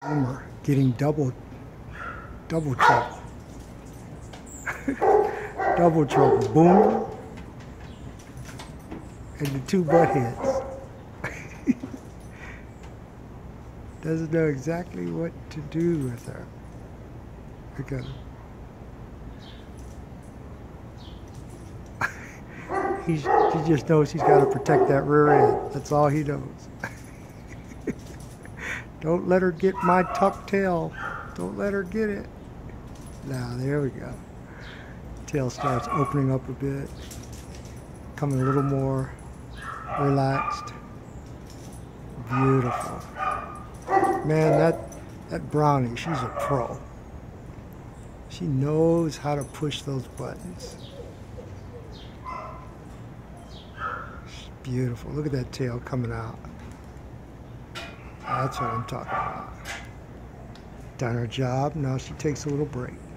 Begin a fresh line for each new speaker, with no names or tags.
Boomer getting double trouble. Double trouble. Boomer and the two butt heads. Doesn't know exactly what to do with her. Because he just knows he's got to protect that rear end. That's all he knows. Don't let her get my tucked tail. Don't let her get it. Now, there we go. Tail starts opening up a bit. Coming a little more relaxed. Beautiful. Man, that Brownie, she's a pro. She knows how to push those buttons. She's beautiful. Look at that tail coming out. That's what I'm talking about. Done her job. Now she takes a little break.